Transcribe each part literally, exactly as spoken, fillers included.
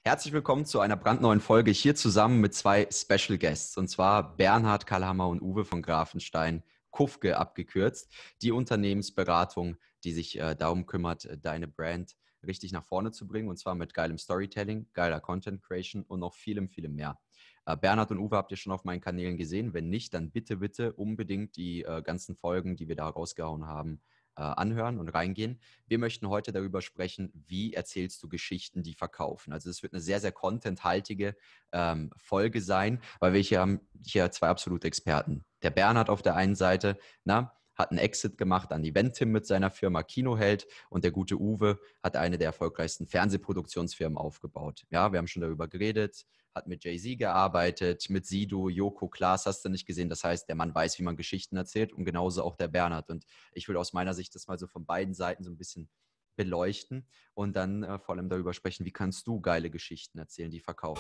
Herzlich willkommen zu einer brandneuen Folge hier zusammen mit zwei Special Guests, und zwar Bernhard Kallhammer und Uwe von Grafenstein, Kufke abgekürzt, die Unternehmensberatung, die sich äh, darum kümmert, deine Brand richtig nach vorne zu bringen, und zwar mit geilem Storytelling, geiler Content Creation und noch vielem, vielem mehr. Äh, Bernhard und Uwe habt ihr schon auf meinen Kanälen gesehen. Wenn nicht, dann bitte, bitte unbedingt die äh, ganzen Folgen, die wir da rausgehauen haben, äh, anhören und reingehen. Wir möchten heute darüber sprechen, wie erzählst du Geschichten, die verkaufen. Also es wird eine sehr, sehr contenthaltige ähm, Folge sein, weil wir hier haben hier zwei absolute Experten. Der Bernhard auf der einen Seite, na, hat einen Exit gemacht an Eventim mit seiner Firma Kinoheld, und der gute Uwe hat eine der erfolgreichsten Fernsehproduktionsfirmen aufgebaut. Ja, wir haben schon darüber geredet, hat mit Jay-Z gearbeitet, mit Sido, Joko, Klaas, hast du nicht gesehen. Das heißt, der Mann weiß, wie man Geschichten erzählt, und genauso auch der Bernhard. Und ich will aus meiner Sicht das mal so von beiden Seiten so ein bisschen beleuchten und dann äh, vor allem darüber sprechen, wie kannst du geile Geschichten erzählen, die verkaufen.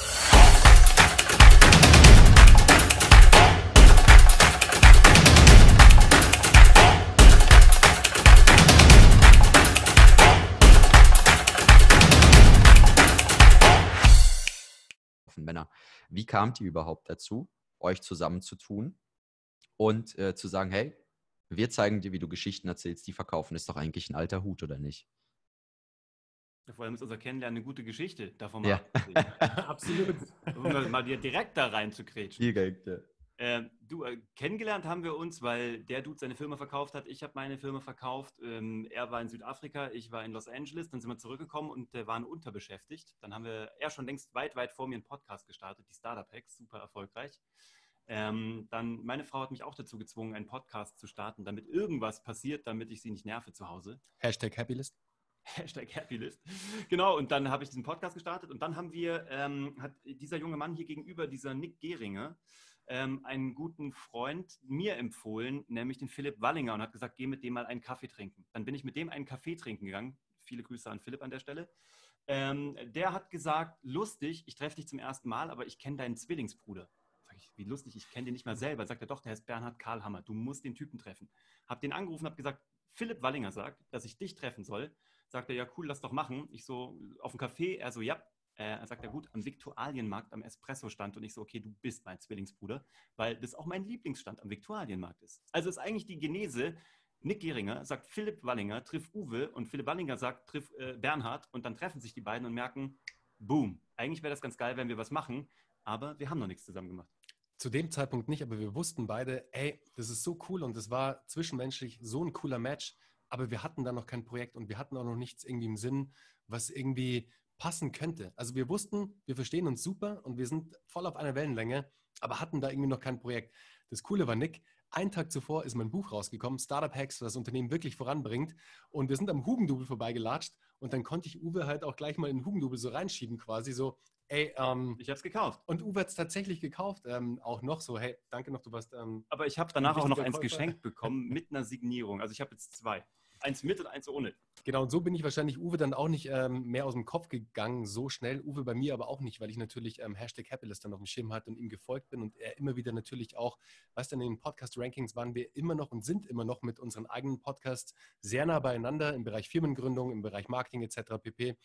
Männer, wie kamt ihr überhaupt dazu, euch zusammenzutun und äh, zu sagen, hey, wir zeigen dir, wie du Geschichten erzählst, die verkaufen, ist doch eigentlich ein alter Hut, oder nicht? Ja, vor allem ist unser Kennenlernen eine gute Geschichte, davon mal Ja. abgesehen. Absolut. Um mal dir direkt da rein zu kretschen. Direkt, ja. Ähm, du, äh, kennengelernt haben wir uns, weil der Dude seine Firma verkauft hat, ich habe meine Firma verkauft, ähm, er war in Südafrika, ich war in Los Angeles, dann sind wir zurückgekommen und äh, waren unterbeschäftigt. Dann haben wir, er schon längst weit, weit vor mir einen Podcast gestartet, die Startup Hacks, super erfolgreich. Ähm, dann, meine Frau hat mich auch dazu gezwungen, einen Podcast zu starten, damit irgendwas passiert, damit ich sie nicht nerve zu Hause. Hashtag Happylist. Hashtag Happylist. Genau, und dann habe ich diesen Podcast gestartet und dann haben wir, ähm, hat dieser junge Mann hier gegenüber, dieser Nick Gehringer, ähm, einen guten Freund mir empfohlen, nämlich den Philipp Wallinger, und hat gesagt, geh mit dem mal einen Kaffee trinken. Dann bin ich mit dem einen Kaffee trinken gegangen. Viele Grüße an Philipp an der Stelle. Ähm, der hat gesagt, lustig, ich treffe dich zum ersten Mal, aber ich kenne deinen Zwillingsbruder. Sag ich, wie lustig, ich kenne den nicht mal selber. Sagt er, doch, der heißt Bernhard Kallhammer, du musst den Typen treffen. Hab den angerufen, hab gesagt, Philipp Wallinger sagt, dass ich dich treffen soll. Sagt er, ja cool, lass doch machen. Ich so, auf dem Café, er so, ja. Er sagt, ja gut, am Viktualienmarkt, am Espresso-Stand. Und ich so, okay, du bist mein Zwillingsbruder, weil das auch mein Lieblingsstand am Viktualienmarkt ist. Also ist eigentlich die Genese, Nick Gehringer sagt, Philipp Wallinger, triff Uwe, und Philipp Wallinger sagt, triff äh, Bernhard, und dann treffen sich die beiden und merken, boom, eigentlich wäre das ganz geil, wenn wir was machen, aber wir haben noch nichts zusammen gemacht. Zu dem Zeitpunkt nicht, aber wir wussten beide, ey, das ist so cool und das war zwischenmenschlich so ein cooler Match, aber wir hatten da noch kein Projekt und wir hatten auch noch nichts irgendwie im Sinn, was irgendwie passen könnte. Also wir wussten, wir verstehen uns super und wir sind voll auf einer Wellenlänge, aber hatten da irgendwie noch kein Projekt. Das Coole war, Nick, einen Tag zuvor ist mein Buch rausgekommen, Startup Hacks, was das Unternehmen wirklich voranbringt, und wir sind am Hugendubel vorbeigelatscht und dann konnte ich Uwe halt auch gleich mal in den Hugendubel so reinschieben quasi, so, ey, ähm, ich habe es gekauft. Und Uwe hat es tatsächlich gekauft, ähm, auch noch so, hey, danke noch, du warst ähm, aber ich habe danach auch noch eins Käufer. geschenkt bekommen mit einer Signierung. Also ich habe jetzt zwei. Eins mit und eins ohne. Genau, und so bin ich wahrscheinlich Uwe dann auch nicht ähm, mehr aus dem Kopf gegangen, so schnell. Uwe bei mir aber auch nicht, weil ich natürlich ähm, Hashtag Happylist dann auf dem Schirm hatte und ihm gefolgt bin und er immer wieder natürlich auch, weißt du, in den Podcast-Rankings waren wir immer noch und sind immer noch mit unseren eigenen Podcasts sehr nah beieinander im Bereich Firmengründung, im Bereich Marketing et cetera pp.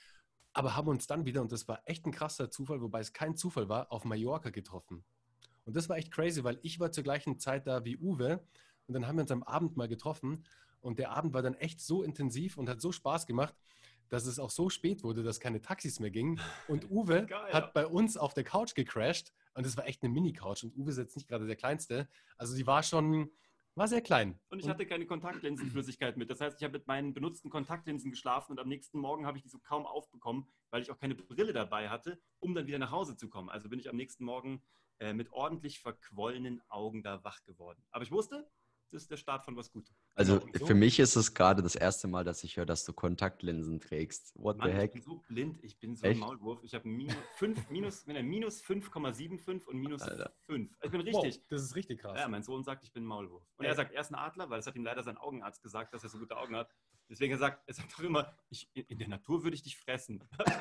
Aber haben uns dann wieder, und das war echt ein krasser Zufall, wobei es kein Zufall war, auf Mallorca getroffen. Und das war echt crazy, weil ich war zur gleichen Zeit da wie Uwe, und dann haben wir uns am Abend mal getroffen. Und der Abend war dann echt so intensiv und hat so Spaß gemacht, dass es auch so spät wurde, dass keine Taxis mehr gingen. Und Uwe Geil, hat ja. bei uns auf der Couch gecrashed. Und das war echt eine Mini-Couch. Und Uwe ist jetzt nicht gerade der Kleinste. Also die war schon, war sehr klein. Und ich hatte keine Kontaktlinsenflüssigkeit mit. Das heißt, ich habe mit meinen benutzten Kontaktlinsen geschlafen und am nächsten Morgen habe ich die so kaum aufbekommen, weil ich auch keine Brille dabei hatte, um dann wieder nach Hause zu kommen. Also bin ich am nächsten Morgen äh, mit ordentlich verquollenen Augen da wach geworden. Aber ich wusste, das ist der Start von was Gutem. Also Genau, so. für mich ist es gerade das erste Mal, dass ich höre, dass du Kontaktlinsen trägst. What Mann, the heck? ich bin so blind, ich bin so Echt? ein Maulwurf. Ich habe minus, fünf, minus, minus fünf Komma fünfundsiebzig und minus Alter. fünf. Ich bin richtig. Wow, das ist richtig krass. Ja, mein Sohn sagt, ich bin ein Maulwurf. Und Ey. er sagt, er ist ein Adler, weil das hat ihm leider sein Augenarzt gesagt, dass er so gute Augen hat. Deswegen er sagt er sagt doch immer, ich, in der Natur würde ich dich fressen.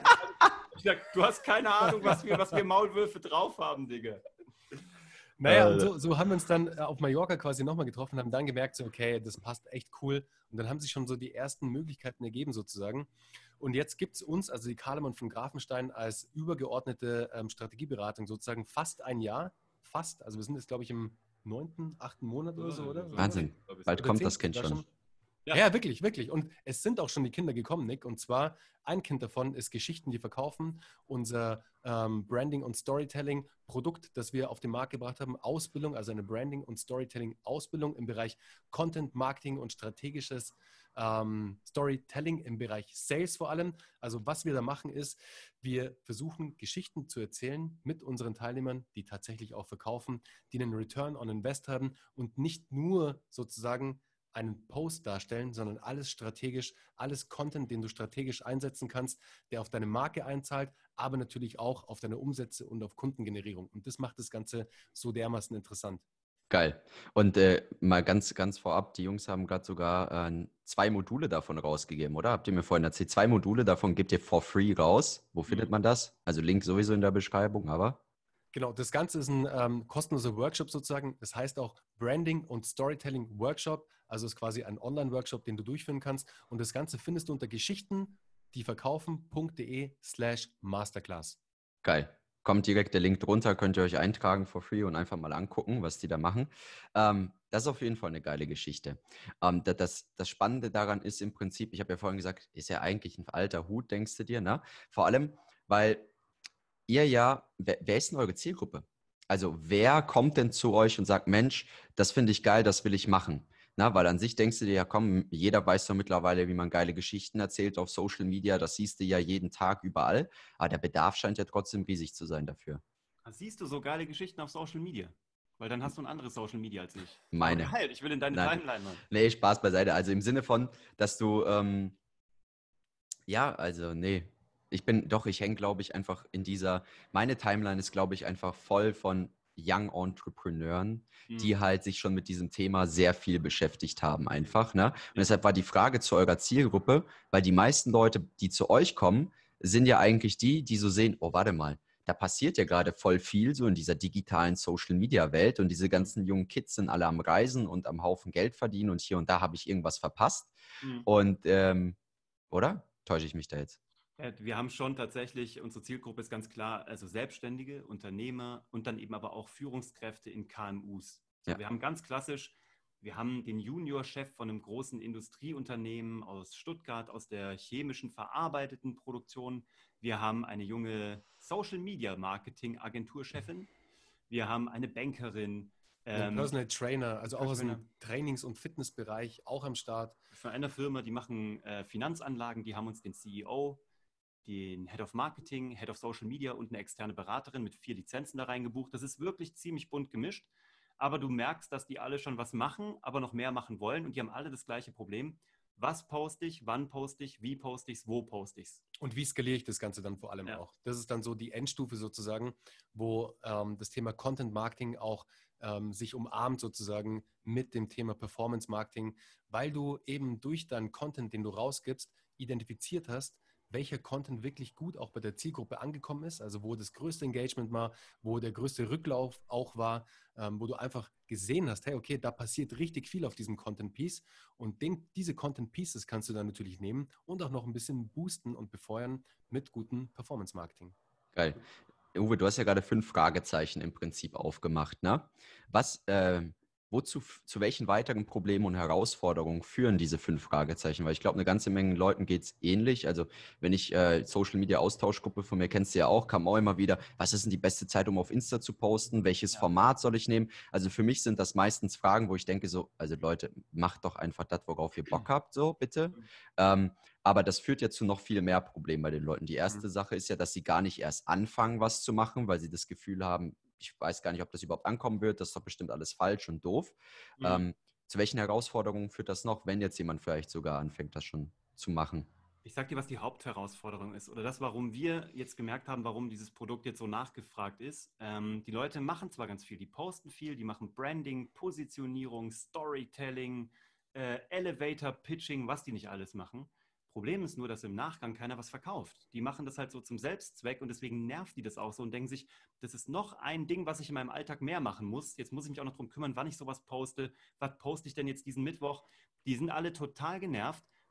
Ich sag, du hast keine Ahnung, was wir, was wir Maulwürfe drauf haben, Digga. Naja, Äh, und so, so haben wir uns dann äh, auf Mallorca quasi nochmal getroffen, haben dann gemerkt, so, okay, das passt echt cool. Und dann haben sich schon so die ersten Möglichkeiten ergeben sozusagen. Und jetzt gibt es uns, also die Kalemann von Grafenstein, als übergeordnete ähm, Strategieberatung sozusagen fast ein Jahr. Fast. Also wir sind jetzt, glaube ich, im neunten, achten Monat oder so, oder? Wahnsinn. Bald Oder kommt zehn, das Kind sogar schon. Ja. ja, wirklich, wirklich. Und es sind auch schon die Kinder gekommen, Nick. Und zwar ein Kind davon ist Geschichten, die verkaufen. Unser ähm, Branding- und Storytelling-Produkt, das wir auf den Markt gebracht haben. Ausbildung, also eine Branding- und Storytelling-Ausbildung im Bereich Content, Marketing und strategisches ähm, Storytelling im Bereich Sales vor allem. Also was wir da machen ist, wir versuchen Geschichten zu erzählen mit unseren Teilnehmern, die tatsächlich auch verkaufen, die einen Return on Invest haben und nicht nur sozusagen einen Post darstellen, sondern alles strategisch, alles Content, den du strategisch einsetzen kannst, der auf deine Marke einzahlt, aber natürlich auch auf deine Umsätze und auf Kundengenerierung. Und das macht das Ganze so dermaßen interessant. Geil. Und äh, mal ganz, ganz vorab, die Jungs haben gerade sogar äh, zwei Module davon rausgegeben, oder? Habt ihr mir vorhin erzählt? Zwei Module davon gebt ihr for free raus. Wo findet man das? Also Link sowieso in der Beschreibung, aber... Genau, das Ganze ist ein ähm, kostenloser Workshop sozusagen. Das heißt auch Branding und Storytelling Workshop. Also ist quasi ein Online-Workshop, den du durchführen kannst. Und das Ganze findest du unter geschichten die verkaufen punkt de slash masterclass. Geil. Kommt direkt der Link drunter, könnt ihr euch eintragen for free und einfach mal angucken, was die da machen. Ähm, das ist auf jeden Fall eine geile Geschichte. Ähm, das, das, das Spannende daran ist im Prinzip, ich habe ja vorhin gesagt, ist ja eigentlich ein alter Hut, denkst du dir, ne? Vor allem, weil ihr ja, wer, wer ist denn eure Zielgruppe? Also wer kommt denn zu euch und sagt, Mensch, das finde ich geil, das will ich machen? Na, weil an sich denkst du dir ja, komm, jeder weiß doch mittlerweile, wie man geile Geschichten erzählt auf Social Media, das siehst du ja jeden Tag überall, aber der Bedarf scheint ja trotzdem riesig zu sein dafür. Siehst du so geile Geschichten auf Social Media? Weil dann hast du ein anderes Social Media als ich. Aber Meine. geil, ich will in deine Nein. Timeline, Mann. Nee, Spaß beiseite. Also im Sinne von, dass du, ähm, ja, also nee, ich bin, doch, ich hänge, glaube ich, einfach in dieser, meine Timeline ist, glaube ich, einfach voll von Young Entrepreneuren, die Mhm. halt sich schon mit diesem Thema sehr viel beschäftigt haben einfach, ne? Und Ja. deshalb war die Frage zu eurer Zielgruppe, weil die meisten Leute, die zu euch kommen, sind ja eigentlich die, die so sehen, oh, warte mal, da passiert ja gerade voll viel so in dieser digitalen Social-Media-Welt und diese ganzen jungen Kids sind alle am Reisen und am Haufen Geld verdienen und hier und da habe ich irgendwas verpasst. Mhm. Und, ähm, oder? Täusche ich mich da jetzt? Ja, wir haben schon tatsächlich, unsere Zielgruppe ist ganz klar, also Selbstständige, Unternehmer und dann eben aber auch Führungskräfte in K M Us. So, Ja. wir haben ganz klassisch, wir haben den Juniorchef von einem großen Industrieunternehmen aus Stuttgart, aus der chemischen verarbeiteten Produktion. Wir haben eine junge Social Media Marketing Agenturchefin. Wir haben eine Bankerin. Einen Ähm, Personal Trainer, also auch aus Personal dem Trainings- und Fitnessbereich, auch am Start. für eine Firma, die machen äh, Finanzanlagen, die haben uns den C E O, den Head of Marketing, Head of Social Media und eine externe Beraterin mit vier Lizenzen da reingebucht. Das ist wirklich ziemlich bunt gemischt. Aber du merkst, dass die alle schon was machen, aber noch mehr machen wollen. Und die haben alle das gleiche Problem. Was poste ich, wann poste ich, wie poste ich es, wo poste ich es? Und wie skaliere ich das Ganze dann vor allem Ja. auch? Das ist dann so die Endstufe sozusagen, wo ähm, das Thema Content Marketing auch ähm, sich umarmt sozusagen mit dem Thema Performance Marketing, weil du eben durch deinen Content, den du rausgibst, identifiziert hast, welcher Content wirklich gut auch bei der Zielgruppe angekommen ist, also wo das größte Engagement war, wo der größte Rücklauf auch war, ähm, wo du einfach gesehen hast, hey, okay, da passiert richtig viel auf diesem Content-Piece und den, diese Content-Pieces kannst du dann natürlich nehmen und auch noch ein bisschen boosten und befeuern mit gutem Performance-Marketing. Geil. Uwe, du hast ja gerade fünf Fragezeichen im Prinzip aufgemacht, ne? Was, äh, wozu, zu welchen weiteren Problemen und Herausforderungen führen diese fünf Fragezeichen? Weil ich glaube, eine ganze Menge Leuten geht es ähnlich. Also wenn ich äh, Social Media Austauschgruppe von mir kennst du ja auch, kam auch immer wieder, was ist denn die beste Zeit, um auf Insta zu posten? Welches Ja. Format soll ich nehmen? Also für mich sind das meistens Fragen, wo ich denke so, also Leute, macht doch einfach das, worauf ihr Bock habt, so bitte. Ähm, aber das führt ja zu noch viel mehr Problemen bei den Leuten. Die erste Mhm. Sache ist ja, dass sie gar nicht erst anfangen, was zu machen, weil sie das Gefühl haben, ich weiß gar nicht, ob das überhaupt ankommen wird, das ist doch bestimmt alles falsch und doof. Mhm. Ähm, zu welchen Herausforderungen führt das noch, wenn jetzt jemand vielleicht sogar anfängt, das schon zu machen? Ich sag dir, was die Hauptherausforderung ist oder das, warum wir jetzt gemerkt haben, warum dieses Produkt jetzt so nachgefragt ist. Ähm, die Leute machen zwar ganz viel, die posten viel, die machen Branding, Positionierung, Storytelling, äh, Elevator Pitching, was die nicht alles machen. Problem ist nur, dass im Nachgang keiner was verkauft. Die machen das halt so zum Selbstzweck und deswegen nervt die das auch so und denken sich, das ist noch ein Ding, was ich in meinem Alltag mehr machen muss. Jetzt muss ich mich auch noch darum kümmern, wann ich sowas poste. Was poste ich denn jetzt diesen Mittwoch? Die sind alle total genervt,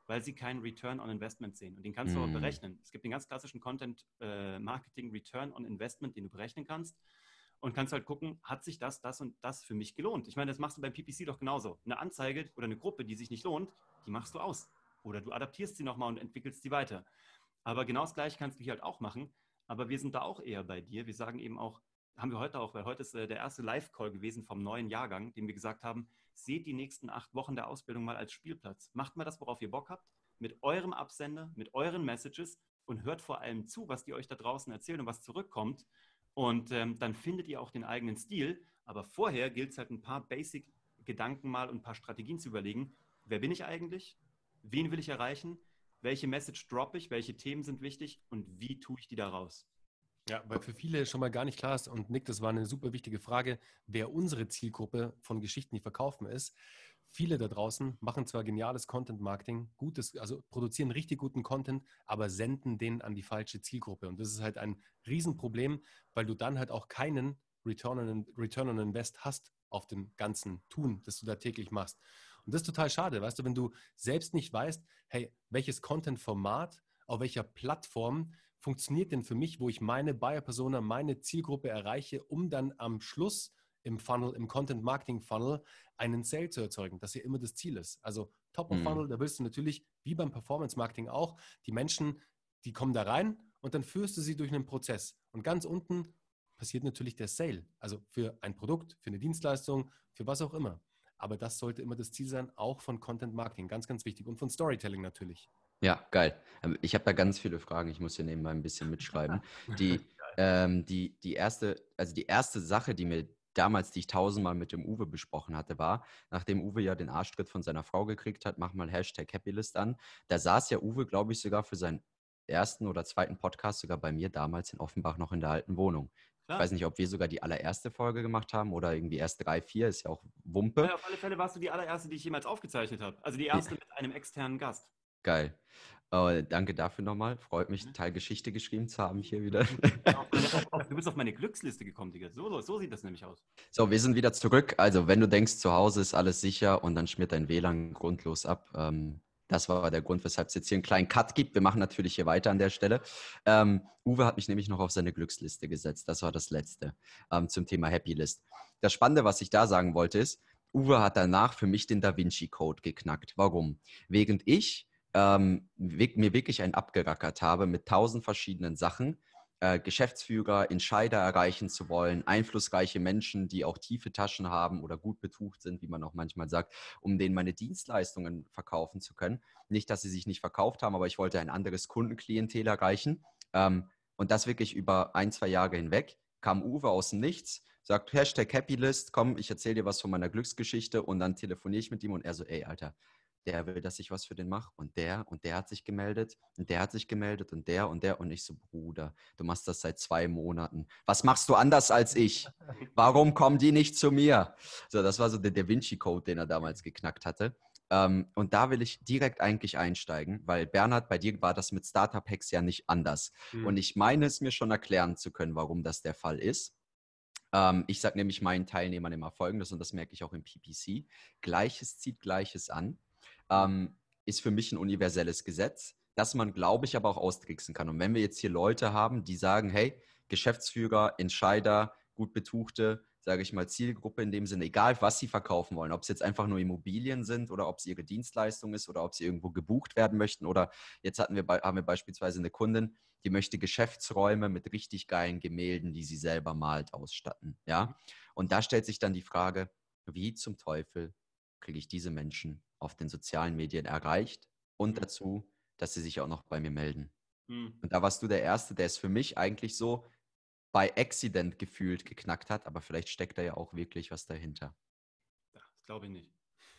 weil sie keinen Return on Investment sehen. Und den kannst Mhm. du auch berechnen. Es gibt den ganz klassischen Content-Marketing Return on Investment, den du berechnen kannst. Und kannst halt gucken, hat sich das, das und das für mich gelohnt? Ich meine, das machst du beim P P C doch genauso. Eine Anzeige oder eine Gruppe, die sich nicht lohnt, die machst du aus. Oder du adaptierst sie nochmal und entwickelst sie weiter. Aber genau das Gleiche kannst du hier halt auch machen. Aber wir sind da auch eher bei dir. Wir sagen eben auch, haben wir heute auch, weil heute ist äh, der erste Live-Call gewesen vom neuen Jahrgang, dem wir gesagt haben, seht die nächsten acht Wochen der Ausbildung mal als Spielplatz. Macht mal das, worauf ihr Bock habt, mit eurem Absender, mit euren Messages und hört vor allem zu, was die euch da draußen erzählen und was zurückkommt. Und ähm, dann findet ihr auch den eigenen Stil. Aber vorher gilt es halt ein paar Basic-Gedanken mal und ein paar Strategien zu überlegen. Wer bin ich eigentlich? Wen will ich erreichen? Welche Message droppe ich? Welche Themen sind wichtig? Und wie tue ich die da raus? Ja, weil für viele schon mal gar nicht klar ist, und Nick, das war eine super wichtige Frage, wer unsere Zielgruppe von Geschichten, die verkaufen ist. Viele da draußen machen zwar geniales Content-Marketing, gutes, also produzieren richtig guten Content, aber senden den an die falsche Zielgruppe. Und das ist halt ein Riesenproblem, weil du dann halt auch keinen Return on, Return on Invest hast auf dem ganzen Tun, das du da täglich machst. Und das ist total schade, weißt du, wenn du selbst nicht weißt, hey, welches Content-Format, auf welcher Plattform funktioniert denn für mich, wo ich meine Buyer-Persona, meine Zielgruppe erreiche, um dann am Schluss im Funnel, im Content-Marketing-Funnel einen Sale zu erzeugen, das ja immer das Ziel ist. Also Top-of-Funnel, Mhm. da willst du natürlich, wie beim Performance-Marketing auch, die Menschen, die kommen da rein und dann führst du sie durch einen Prozess. Und ganz unten passiert natürlich der Sale, also für ein Produkt, für eine Dienstleistung, für was auch immer. Aber das sollte immer das Ziel sein, auch von Content-Marketing, ganz, ganz wichtig. Und von Storytelling natürlich. Ja, geil. Ähm, Ich habe da ganz viele Fragen. Ich muss hier nebenbei ein bisschen mitschreiben. Die, ähm, die, die erste, also die erste Sache, die mir damals, die ich tausendmal mit dem Uwe besprochen hatte, war, nachdem Uwe ja den Arschtritt von seiner Frau gekriegt hat, mach mal Hashtag Happylist an. Da saß ja Uwe, glaube ich, sogar für seinen ersten oder zweiten Podcast sogar bei mir damals in Offenbach noch in der alten Wohnung. Ich Klar. weiß nicht, ob wir sogar die allererste Folge gemacht haben oder irgendwie erst drei, vier, ist ja auch Wumpe. Ja, auf alle Fälle warst du die allererste, die ich jemals aufgezeichnet habe. Also die erste mit einem externen Gast. Geil. Äh, danke dafür nochmal. Freut mich, Teil Geschichte geschrieben zu haben hier wieder. Auf meine, auf, auf, du bist auf meine Glücksliste gekommen, Digga. So, so, so sieht das nämlich aus. So, wir sind wieder zurück. Also, wenn du denkst, zu Hause ist alles sicher und dann schmiert dein W L A N grundlos ab. Ähm, das war der Grund, weshalb es jetzt hier einen kleinen Cut gibt. Wir machen natürlich hier weiter an der Stelle. Ähm, Uwe hat mich nämlich noch auf seine Glücksliste gesetzt. Das war das Letzte ähm, zum Thema Happy List. Das Spannende, was ich da sagen wollte, ist, Uwe hat danach für mich den Da Vinci Code geknackt. Warum? Während ich ähm, mir wirklich einen abgerackert habe mit tausend verschiedenen Sachen, äh, Geschäftsführer, Entscheider erreichen zu wollen, einflussreiche Menschen, die auch tiefe Taschen haben oder gut betucht sind, wie man auch manchmal sagt, um denen meine Dienstleistungen verkaufen zu können. Nicht, dass sie sich nicht verkauft haben, aber ich wollte ein anderes Kundenklientel erreichen. Ähm, und das wirklich über ein, zwei Jahre hinweg. Kam Uwe aus dem Nichts, sagt Hashtag Happylist, komm, ich erzähle dir was von meiner Glücksgeschichte und dann telefoniere ich mit ihm und er so, ey, Alter, der will, dass ich was für den mache und der und der hat sich gemeldet und der hat sich gemeldet und der und der und ich so, Bruder, du machst das seit zwei Monaten. Was machst du anders als ich? Warum kommen die nicht zu mir? So, das war so der Da Vinci Code, den er damals geknackt hatte. Ähm, und da will ich direkt eigentlich einsteigen, weil Bernhard, bei dir war das mit Startup Hacks ja nicht anders. Mhm. Und ich meine es mir schon erklären zu können, warum das der Fall ist. Ähm, ich sage nämlich meinen Teilnehmern immer Folgendes und das merke ich auch im P P C. Gleiches zieht Gleiches an. Ähm, ist für mich ein universelles Gesetz, das man, glaube ich, aber auch austricksen kann. Und wenn wir jetzt hier Leute haben, die sagen, hey, Geschäftsführer, Entscheider, gut betuchte, sage ich mal, Zielgruppe in dem Sinne, egal was sie verkaufen wollen, ob es jetzt einfach nur Immobilien sind oder ob es ihre Dienstleistung ist oder ob sie irgendwo gebucht werden möchten oder jetzt hatten wir, haben wir beispielsweise eine Kundin, die möchte Geschäftsräume mit richtig geilen Gemälden, die sie selber malt, ausstatten. Ja? Und da stellt sich dann die Frage, wie zum Teufel kriege ich diese Menschen auf den sozialen Medien erreicht und dazu, dass sie sich auch noch bei mir melden. Mhm. Und da warst du der Erste, der es für mich eigentlich so bei Accident gefühlt geknackt hat, aber vielleicht steckt da ja auch wirklich was dahinter. Ja, das glaube ich nicht.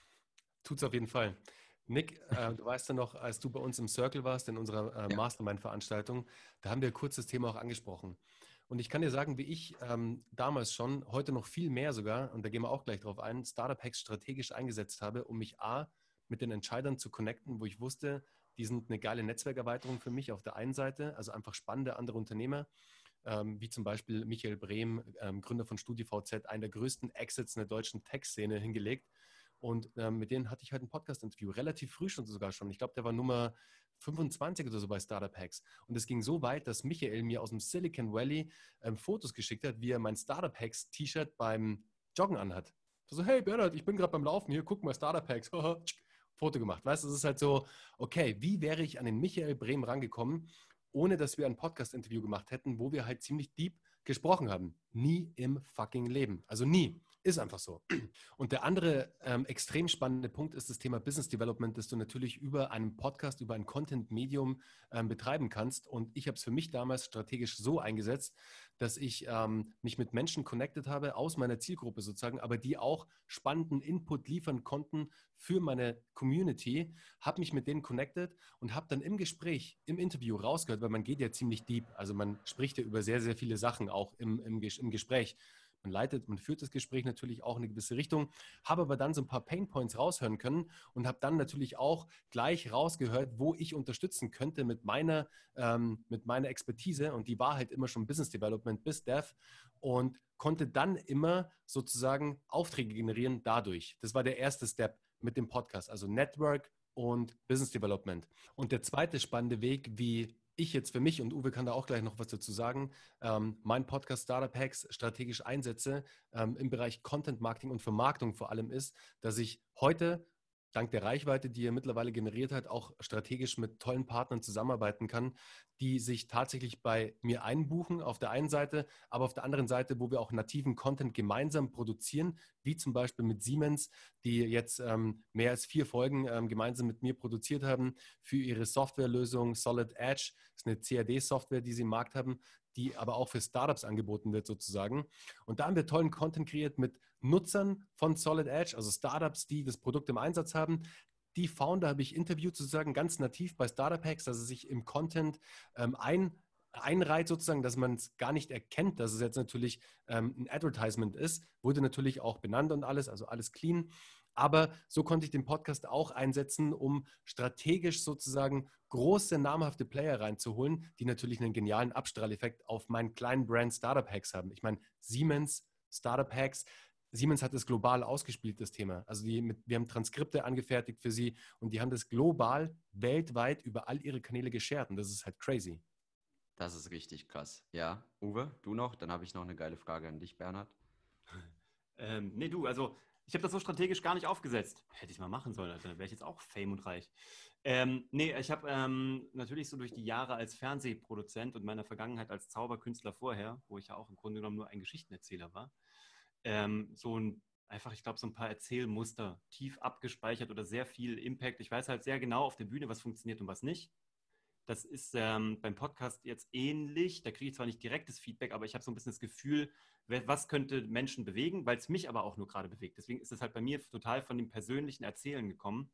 Tut's auf jeden Fall. Nick, äh, du weißt ja noch, als du bei uns im Circle warst, in unserer äh, Ja. Mastermind-Veranstaltung, da haben wir kurz das Thema auch angesprochen. Und ich kann dir sagen, wie ich ähm, damals schon, heute noch viel mehr sogar, und da gehen wir auch gleich drauf ein, Startup-Hacks strategisch eingesetzt habe, um mich A, mit den Entscheidern zu connecten, wo ich wusste, die sind eine geile Netzwerkerweiterung für mich auf der einen Seite, also einfach spannende andere Unternehmer, ähm, wie zum Beispiel Michael Brehm, ähm, Gründer von StudiVZ, einen der größten Exits in der deutschen Tech-Szene hingelegt. Und ähm, mit denen hatte ich halt ein Podcast-Interview, relativ früh schon sogar schon. Ich glaube, der war Nummer fünfundzwanzig oder so bei Startup Hacks. Und es ging so weit, dass Michael mir aus dem Silicon Valley ähm, Fotos geschickt hat, wie er mein Startup Hacks T-Shirt beim Joggen anhat. So, hey Bernhard, ich bin gerade beim Laufen hier, guck mal, Startup Hacks. Foto gemacht. Weißt du, es ist halt so, okay, wie wäre ich an den Michael Brehm rangekommen, ohne dass wir ein Podcast-Interview gemacht hätten, wo wir halt ziemlich deep gesprochen haben? Nie im fucking Leben. Also nie. Ist einfach so. Und der andere ähm, extrem spannende Punkt ist das Thema Business Development, das du natürlich über einen Podcast, über ein Content-Medium ähm, betreiben kannst. Und ich habe es für mich damals strategisch so eingesetzt, dass ich ähm, mich mit Menschen connected habe, aus meiner Zielgruppe sozusagen, aber die auch spannenden Input liefern konnten für meine Community, habe mich mit denen connected und habe dann im Gespräch, im Interview rausgehört, weil man geht ja ziemlich deep, also man spricht ja über sehr, sehr viele Sachen auch im, im, im Gespräch. Man leitet, man führt das Gespräch natürlich auch in eine gewisse Richtung, habe aber dann so ein paar Painpoints raushören können und habe dann natürlich auch gleich rausgehört, wo ich unterstützen könnte mit meiner, ähm, mit meiner Expertise, und die war halt immer schon Business Development bis Dev, und konnte dann immer sozusagen Aufträge generieren dadurch. Das war der erste Step mit dem Podcast, also Network und Business Development. Und der zweite spannende Weg, wie ich jetzt für mich, und Uwe kann da auch gleich noch was dazu sagen, ähm, mein Podcast Startup Hacks strategisch einsetze ähm, im Bereich Content Marketing und Vermarktung vor allem, ist, dass ich heute dank der Reichweite, die er mittlerweile generiert hat, auch strategisch mit tollen Partnern zusammenarbeiten kann, die sich tatsächlich bei mir einbuchen auf der einen Seite, aber auf der anderen Seite, wo wir auch nativen Content gemeinsam produzieren, wie zum Beispiel mit Siemens, die jetzt ähm, mehr als vier Folgen ähm, gemeinsam mit mir produziert haben für ihre Softwarelösung Solid Edge. Das ist eine C A D-Software, die sie im Markt haben, die aber auch für Startups angeboten wird sozusagen. Und da haben wir tollen Content kreiert mit Nutzern von Solid Edge, also Startups, die das Produkt im Einsatz haben. Die Founder habe ich interviewt sozusagen ganz nativ bei Startup Hacks, dass es sich im Content ähm, ein, einreiht sozusagen, dass man es gar nicht erkennt, dass es jetzt natürlich ähm, ein Advertisement ist. Wurde natürlich auch benannt und alles, also alles clean. Aber so konnte ich den Podcast auch einsetzen, um strategisch sozusagen große, namhafte Player reinzuholen, die natürlich einen genialen Abstrahleffekt auf meinen kleinen Brand Startup Hacks haben. Ich meine, Siemens, Startup Hacks, Siemens hat es global ausgespielt, das Thema. Also die mit, wir haben Transkripte angefertigt für sie und die haben das global, weltweit über all ihre Kanäle geshared, und das ist halt crazy. Das ist richtig krass. Ja, Uwe, du noch? Dann habe ich noch eine geile Frage an dich, Bernhard. Ähm, nee, du, also ich habe das so strategisch gar nicht aufgesetzt. Hätte ich mal machen sollen, also dann wäre ich jetzt auch fame und reich. Ähm, nee, ich habe ähm, natürlich so durch die Jahre als Fernsehproduzent und meiner Vergangenheit als Zauberkünstler vorher, wo ich ja auch im Grunde genommen nur ein Geschichtenerzähler war, ähm, so ein, einfach, ich glaube, so ein paar Erzählmuster tief abgespeichert oder sehr viel Impact. Ich weiß halt sehr genau auf der Bühne, was funktioniert und was nicht. Das ist ähm, beim Podcast jetzt ähnlich. Da kriege ich zwar nicht direktes Feedback, aber ich habe so ein bisschen das Gefühl, was könnte Menschen bewegen, weil es mich aber auch nur gerade bewegt. Deswegen ist es halt bei mir total von dem persönlichen Erzählen gekommen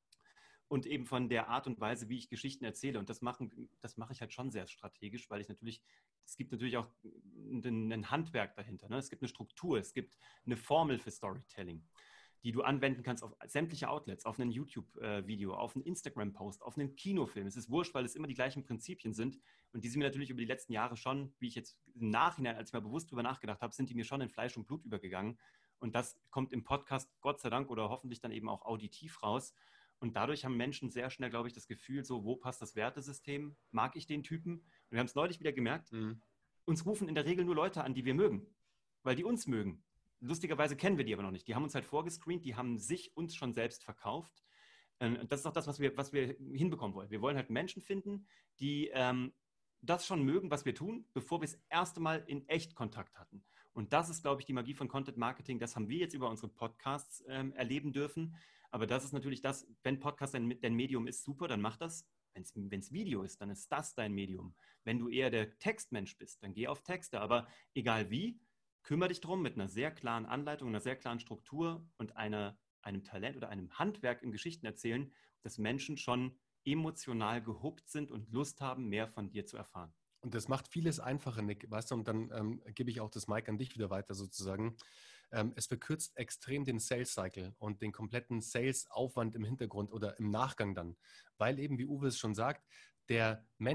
und eben von der Art und Weise, wie ich Geschichten erzähle. Und das machen, das mache ich halt schon sehr strategisch, weil ich natürlich, es gibt natürlich auch ein, ein Handwerk dahinter. Ne? Es gibt eine Struktur, es gibt eine Formel für Storytelling, die du anwenden kannst auf sämtliche Outlets, auf ein YouTube-Video, auf einen Instagram-Post, auf einen Kinofilm. Es ist wurscht, weil es immer die gleichen Prinzipien sind. Und die sind mir natürlich über die letzten Jahre schon, wie ich jetzt im Nachhinein, als ich mal bewusst drüber nachgedacht habe, sind die mir schon in Fleisch und Blut übergegangen. Und das kommt im Podcast Gott sei Dank oder hoffentlich dann eben auch auditiv raus. Und dadurch haben Menschen sehr schnell, glaube ich, das Gefühl, so, wo passt das Wertesystem? Mag ich den Typen? Und wir haben es neulich wieder gemerkt, mhm. uns rufen in der Regel nur Leute an, die wir mögen, weil die uns mögen. Lustigerweise kennen wir die aber noch nicht. Die haben uns halt vorgescreent, die haben sich uns schon selbst verkauft. Und das ist auch das, was wir, was wir hinbekommen wollen. Wir wollen halt Menschen finden, die ähm, das schon mögen, was wir tun, bevor wir das erste Mal in echt Kontakt hatten. Und das ist, glaube ich, die Magie von Content Marketing. Das haben wir jetzt über unsere Podcasts ähm, erleben dürfen. Aber das ist natürlich das, wenn Podcast dein, dein Medium ist, super, dann mach das. Wenn es Video ist, dann ist das dein Medium. Wenn du eher der Textmensch bist, dann geh auf Texte. Aber egal wie, kümmere dich drum mit einer sehr klaren Anleitung, einer sehr klaren Struktur und einer, einem Talent oder einem Handwerk im Geschichtenerzählen, dass Menschen schon emotional gehuckt sind und Lust haben, mehr von dir zu erfahren. Und das macht vieles einfacher, Nick, weißt du, und dann ähm, gebe ich auch das Mic an dich wieder weiter sozusagen. Ähm, es verkürzt extrem den Sales-Cycle und den kompletten Sales-Aufwand im Hintergrund oder im Nachgang dann, weil eben, wie Uwe es schon sagt, der Mensch,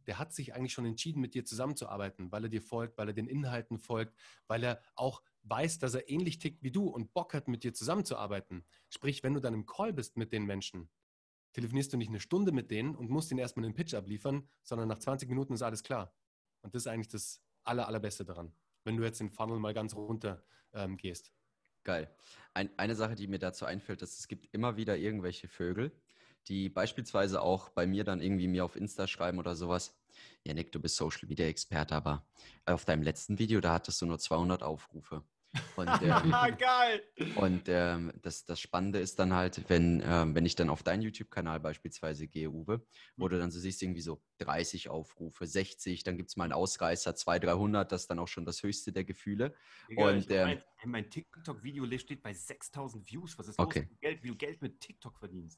der hat sich eigentlich schon entschieden, mit dir zusammenzuarbeiten, weil er dir folgt, weil er den Inhalten folgt, weil er auch weiß, dass er ähnlich tickt wie du und Bock hat, mit dir zusammenzuarbeiten. Sprich, wenn du dann im Call bist mit den Menschen, telefonierst du nicht eine Stunde mit denen und musst ihnen erstmal einen Pitch abliefern, sondern nach zwanzig Minuten ist alles klar. Und das ist eigentlich das Aller, Allerbeste daran, wenn du jetzt den Funnel mal ganz runter ähm, gehst. Geil. Ein, eine Sache, die mir dazu einfällt, ist, es gibt immer wieder irgendwelche Vögel, die beispielsweise auch bei mir dann irgendwie mir auf Insta schreiben oder sowas. Ja, Nick, du bist Social Media Experte, aber auf deinem letzten Video, da hattest du nur zweihundert Aufrufe. Und, ähm, Geil! und ähm, das, das Spannende ist dann halt, wenn, ähm, wenn ich dann auf deinen YouTube-Kanal beispielsweise gehe, Uwe, wo du dann so siehst, irgendwie so dreißig Aufrufe, sechzig, dann gibt es mal einen Ausreißer, zweihundert, dreihundert, das ist dann auch schon das höchste der Gefühle. Digga, Und ich hab ähm, ein, mein TikTok-Video steht bei sechstausend Views. Was ist los? okay. Wie du Geld, wie du Geld mit TikTok verdienst.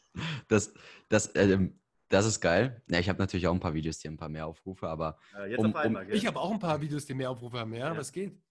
Das, das, ähm, das ist geil. Ja, ich habe natürlich auch ein paar Videos, die haben ein paar mehr Aufrufe, aber Äh, jetzt um, auf einmal, um, gell? Ich habe auch ein paar Videos, die mehr Aufrufe haben. Ja, Ja. was geht?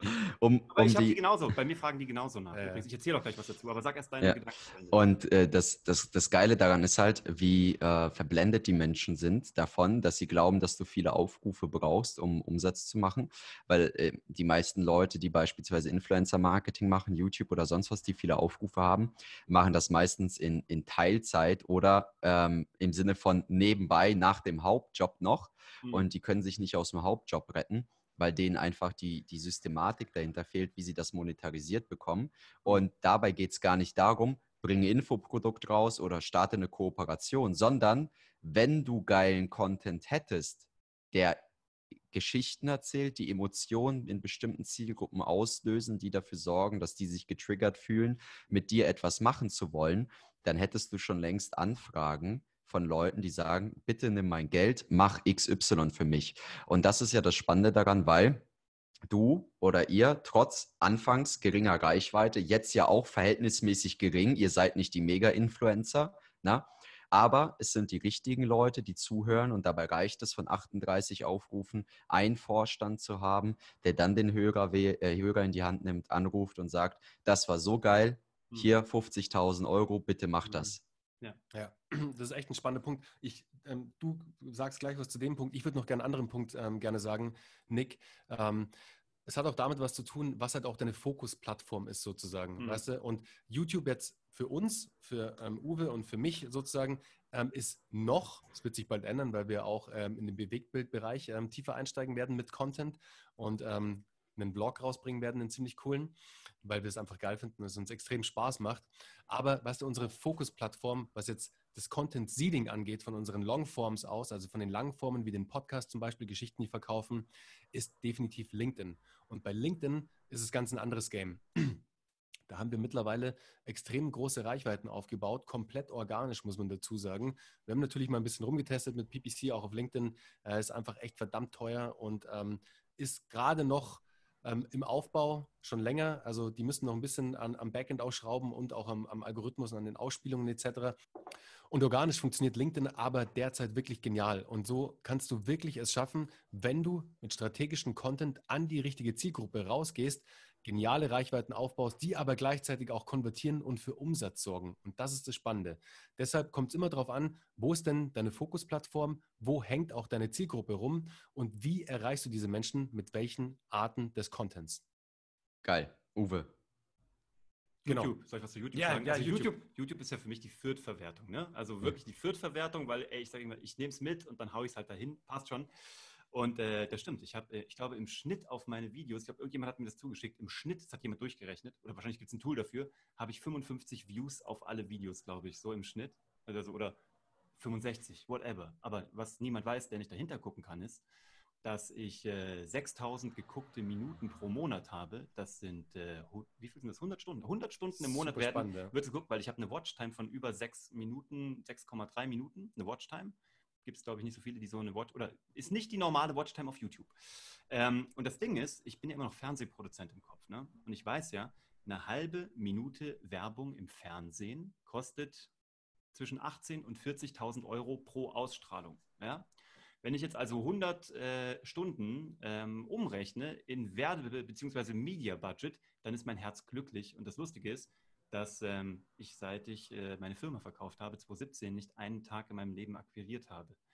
um, Aber um ich habe die die, genauso. Bei mir fragen die genauso nach. Äh. Übrigens, ich erzähle auch gleich was dazu, aber sag erst deine ja. Gedanken zu Ende. Und äh, das, das, das Geile daran ist halt, wie äh, verblendet die Menschen sind davon, dass sie glauben, dass du viele Aufrufe brauchst, um Umsatz zu machen. Weil äh, die meisten Leute, die beispielsweise Influencer-Marketing machen, YouTube oder sonst was, die viele Aufrufe haben, machen das meistens in, in Teilzeit oder ähm, im Sinne von nebenbei nach dem Hauptjob noch. Hm. Und die können sich nicht aus dem Hauptjob retten, weil denen einfach die, die Systematik dahinter fehlt, wie sie das monetarisiert bekommen. Und dabei geht es gar nicht darum, bringe ein Infoprodukt raus oder starte eine Kooperation, sondern wenn du geilen Content hättest, der Geschichten erzählt, die Emotionen in bestimmten Zielgruppen auslösen, die dafür sorgen, dass die sich getriggert fühlen, mit dir etwas machen zu wollen, dann hättest du schon längst Anfragen von Leuten, die sagen, bitte nimm mein Geld, mach X Y für mich. Und das ist ja das Spannende daran, weil du oder ihr trotz anfangs geringer Reichweite, jetzt ja auch verhältnismäßig gering, ihr seid nicht die Mega-Influencer, ne? Aber es sind die richtigen Leute, die zuhören und dabei reicht es von achtunddreißig Aufrufen, einen Vorstand zu haben, der dann den Hörer, äh, Hörer in die Hand nimmt, anruft und sagt, das war so geil, hier fünfzigtausend Euro, bitte mach das. Ja. Ja, das ist echt ein spannender Punkt. Ich, ähm, du sagst gleich was zu dem Punkt. Ich würde noch gerne einen anderen Punkt ähm, gerne sagen, Nick. Ähm, es hat auch damit was zu tun, was halt auch deine Fokusplattform ist sozusagen, Mhm. weißt du? Und YouTube jetzt für uns, für ähm, Uwe und für mich sozusagen, ähm, ist noch, es wird sich bald ändern, weil wir auch ähm, in den Bewegtbildbereich ähm, tiefer einsteigen werden mit Content und ähm, einen Vlog rausbringen werden, einen ziemlich coolen, weil wir es einfach geil finden, dass es uns extrem Spaß macht. Aber weißt du, unsere Fokusplattform, was jetzt das Content Seeding angeht, von unseren Longforms aus, also von den Langformen wie den Podcast zum Beispiel, Geschichten, die verkaufen, ist definitiv LinkedIn. Und bei LinkedIn ist es ganz ein anderes Game. Da haben wir mittlerweile extrem große Reichweiten aufgebaut, komplett organisch, muss man dazu sagen. Wir haben natürlich mal ein bisschen rumgetestet mit P P C, auch auf LinkedIn. Äh, ist einfach echt verdammt teuer und ähm, ist gerade noch ähm, im Aufbau, schon länger. Also die müssen noch ein bisschen an, am Backend ausschrauben und auch am, am Algorithmus und an den Ausspielungen et cetera. Und organisch funktioniert LinkedIn aber derzeit wirklich genial. Und so kannst du wirklich es schaffen, wenn du mit strategischem Content an die richtige Zielgruppe rausgehst, geniale Reichweiten aufbaust, die aber gleichzeitig auch konvertieren und für Umsatz sorgen. Und das ist das Spannende. Deshalb kommt es immer darauf an, wo ist denn deine Fokusplattform, wo hängt auch deine Zielgruppe rum und wie erreichst du diese Menschen mit welchen Arten des Contents. Geil. Uwe. YouTube, Genau. soll ich was zu YouTube Ja, sagen? ja, also YouTube. YouTube, YouTube ist ja für mich die Viertverwertung, ne? Also wirklich die Viertverwertung, weil ey, ich sage immer, ich nehme es mit und dann haue ich es halt dahin, passt schon. Und äh, das stimmt. Ich habe, äh, ich glaube, im Schnitt auf meine Videos, ich glaube, irgendjemand hat mir das zugeschickt, im Schnitt, das hat jemand durchgerechnet, oder wahrscheinlich gibt es ein Tool dafür, habe ich fünfundfünfzig Views auf alle Videos, glaube ich, so im Schnitt. Also, oder fünfundsechzig, whatever. Aber was niemand weiß, der nicht dahinter gucken kann, ist, dass ich äh, sechstausend geguckte Minuten pro Monat habe. Das sind, äh, wie viel sind das? hundert Stunden? hundert Stunden im Monat Super werden, spannend, ja. wird geguckt, weil ich habe eine Watchtime von über sechs Minuten, sechs Komma drei Minuten, eine Watchtime. Gibt es, glaube ich, nicht so viele, die so eine Watch, oder ist nicht die normale Watchtime auf YouTube. Ähm, und das Ding ist, ich bin ja immer noch Fernsehproduzent im Kopf, ne? Und ich weiß ja, eine halbe Minute Werbung im Fernsehen kostet zwischen achtzehn und vierzigtausend Euro pro Ausstrahlung, ja? Wenn ich jetzt also hundert äh, Stunden ähm, umrechne in Werbe- bzw. Media Budget, dann ist mein Herz glücklich. Und das Lustige ist, dass ähm, ich, seit ich äh, meine Firma verkauft habe, zwanzig siebzehn, nicht einen Tag in meinem Leben akquiriert habe.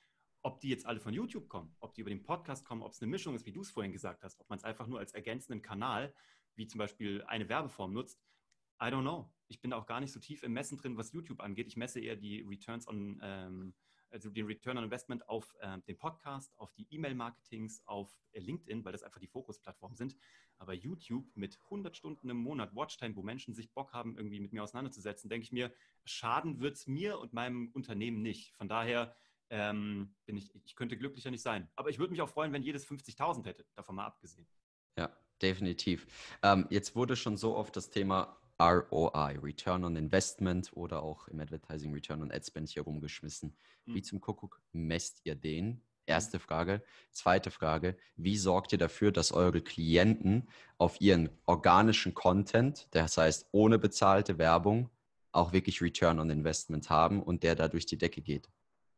Ob die jetzt alle von YouTube kommen, ob die über den Podcast kommen, ob es eine Mischung ist, wie du es vorhin gesagt hast, ob man es einfach nur als ergänzenden Kanal, wie zum Beispiel eine Werbeform nutzt, I don't know. Ich bin auch gar nicht so tief im Messen drin, was YouTube angeht. Ich messe eher die Returns on, ähm, also den Return on Investment auf äh, den Podcast, auf die E-Mail-Marketings, auf äh, LinkedIn, weil das einfach die Fokusplattformen sind. Aber YouTube mit hundert Stunden im Monat Watchtime, wo Menschen sich Bock haben, irgendwie mit mir auseinanderzusetzen, denke ich mir, schaden wird es mir und meinem Unternehmen nicht. Von daher ähm, bin ich, ich könnte glücklicher nicht sein. Aber ich würde mich auch freuen, wenn jedes fünfzigtausend hätte, davon mal abgesehen. Ja, definitiv. Ähm, jetzt wurde schon so oft das Thema R O I, Return on Investment oder auch im Advertising Return on Ad Spend hier rumgeschmissen. Mhm. Wie zum Kuckuck messt ihr den? Erste Frage. Zweite Frage, wie sorgt ihr dafür, dass eure Klienten auf ihren organischen Content, das heißt ohne bezahlte Werbung, auch wirklich Return on Investment haben und der da durch die Decke geht?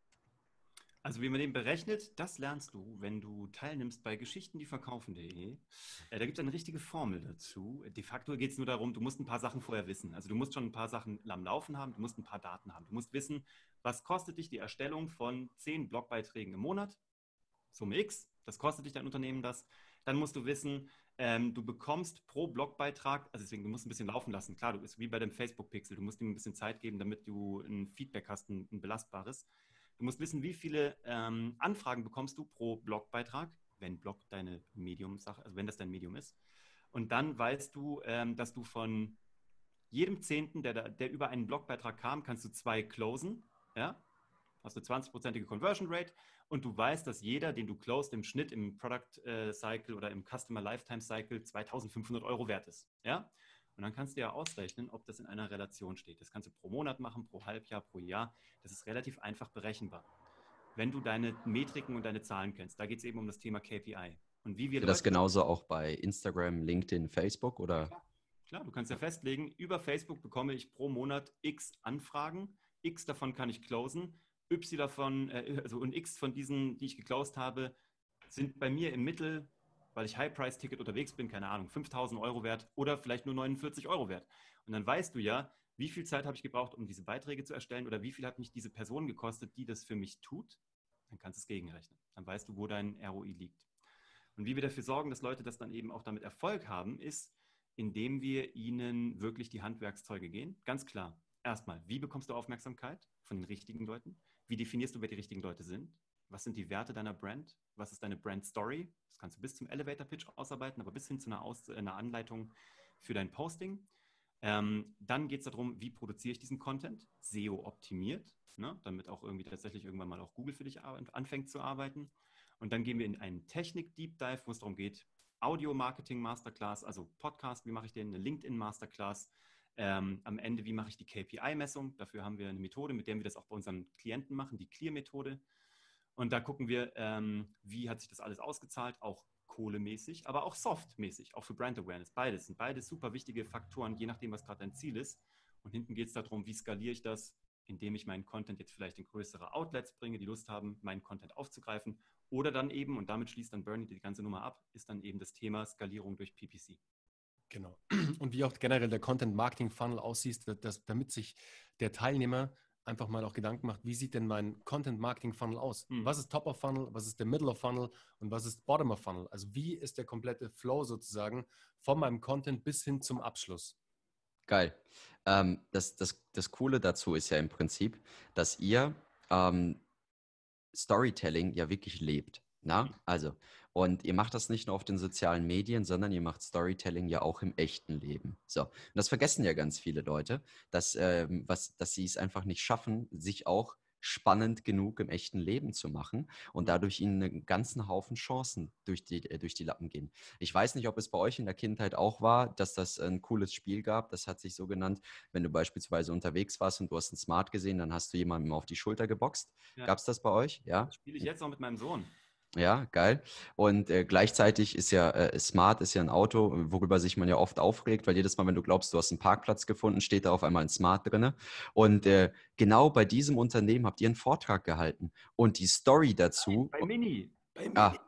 Also wie man den berechnet, das lernst du, wenn du teilnimmst bei geschichten die verkaufen punkt de. Äh, da gibt es eine richtige Formel dazu. De facto geht es nur darum, du musst ein paar Sachen vorher wissen. Also du musst schon ein paar Sachen am Laufen haben, du musst ein paar Daten haben. Du musst wissen, was kostet dich die Erstellung von zehn Blogbeiträgen im Monat? Summe X, das kostet dich dein Unternehmen das. Dann musst du wissen, ähm, du bekommst pro Blogbeitrag, also deswegen, du musst ein bisschen laufen lassen. Klar, du bist wie bei dem Facebook-Pixel, du musst ihm ein bisschen Zeit geben, damit du ein Feedback hast, ein, ein belastbares. Du musst wissen, wie viele ähm, Anfragen bekommst du pro Blogbeitrag, wenn Blog deine Medium-Sache, also wenn das dein Medium ist. Und dann weißt du, ähm, dass du von jedem Zehnten, der, der über einen Blogbeitrag kam, kannst du zwei closen. Ja? Hast du zwanzig-prozentige Conversion Rate und du weißt, dass jeder, den du closed, im Schnitt im Product äh, Cycle oder im Customer Lifetime Cycle zweitausendfünfhundert Euro wert ist. Ja? Und dann kannst du ja ausrechnen, ob das in einer Relation steht. Das kannst du pro Monat machen, pro Halbjahr, pro Jahr. Das ist relativ einfach berechenbar. Wenn du deine Metriken und deine Zahlen kennst, da geht es eben um das Thema K P I. Und wie wir Ist das genauso auch bei Instagram, LinkedIn, Facebook oder? Klar, klar, du kannst ja festlegen, über Facebook bekomme ich pro Monat x Anfragen, x davon kann ich closen, y davon, äh, also und x von diesen, die ich geclosed habe, sind bei mir im Mittel, weil ich High-Price-Ticket unterwegs bin, keine Ahnung, fünftausend Euro wert oder vielleicht nur neunundvierzig Euro wert. Und dann weißt du ja, wie viel Zeit habe ich gebraucht, um diese Beiträge zu erstellen oder wie viel hat mich diese Person gekostet, die das für mich tut. Dann kannst du es gegenrechnen. Dann weißt du, wo dein R O I liegt. Und wie wir dafür sorgen, dass Leute das dann eben auch damit Erfolg haben, ist, indem wir ihnen wirklich die Handwerkszeuge gehen. Ganz klar. Erstmal, wie bekommst du Aufmerksamkeit von den richtigen Leuten? Wie definierst du, wer die richtigen Leute sind? Was sind die Werte deiner Brand? Was ist deine Brand Story? Das kannst du bis zum Elevator Pitch ausarbeiten, aber bis hin zu einer, Aus einer Anleitung für dein Posting. Ähm, dann geht es darum, wie produziere ich diesen Content? S E O optimiert, ne? Damit auch irgendwie tatsächlich irgendwann mal auch Google für dich anfängt zu arbeiten. Und dann gehen wir in einen Technik-Deep Dive, wo es darum geht, Audio-Marketing-Masterclass, also Podcast, wie mache ich den, eine LinkedIn-Masterclass. Ähm, am Ende, wie mache ich die K P I-Messung? Dafür haben wir eine Methode, mit der wir das auch bei unseren Klienten machen, die Clear-Methode. Und da gucken wir, ähm, wie hat sich das alles ausgezahlt, auch kohlemäßig, aber auch softmäßig, auch für Brand Awareness. Beides sind beides super wichtige Faktoren, je nachdem, was gerade dein Ziel ist. Und hinten geht es darum, wie skaliere ich das, indem ich meinen Content jetzt vielleicht in größere Outlets bringe, die Lust haben, meinen Content aufzugreifen. Oder dann eben, und damit schließt dann Bernie die ganze Nummer ab, ist dann eben das Thema Skalierung durch P P C. Genau. Und wie auch generell der Content-Marketing-Funnel aussieht, dass, damit sich der Teilnehmer einfach mal auch Gedanken macht, wie sieht denn mein Content-Marketing-Funnel aus? Hm. Was ist Top of Funnel, was ist der Middle of Funnel und was ist Bottom of Funnel? Also wie ist der komplette Flow sozusagen von meinem Content bis hin zum Abschluss? Geil. Ähm, das, das, das Coole dazu ist ja im Prinzip, dass ihr ähm, Storytelling ja wirklich lebt. Na? Also, und ihr macht das nicht nur auf den sozialen Medien, sondern ihr macht Storytelling ja auch im echten Leben. So, und das vergessen ja ganz viele Leute, dass, ähm, was, dass sie es einfach nicht schaffen, sich auch spannend genug im echten Leben zu machen und dadurch ihnen einen ganzen Haufen Chancen durch die, äh, durch die Lappen gehen. Ich weiß nicht, ob es bei euch in der Kindheit auch war, dass das ein cooles Spiel gab. Das hat sich so genannt, wenn du beispielsweise unterwegs warst und du hast einen Smart gesehen, dann hast du jemandem auf die Schulter geboxt. Ja. Gab es das bei euch? Ja. Das spiele ich jetzt noch mit meinem Sohn. Ja, geil. Und äh, gleichzeitig ist ja äh, Smart ist ja ein Auto, worüber sich man ja oft aufregt, weil jedes Mal, wenn du glaubst, du hast einen Parkplatz gefunden, steht da auf einmal ein Smart drinne. Und äh, genau bei diesem Unternehmen habt ihr einen Vortrag gehalten. Und die Story dazu. Nein, bei Mini. Bei Mini. Ah,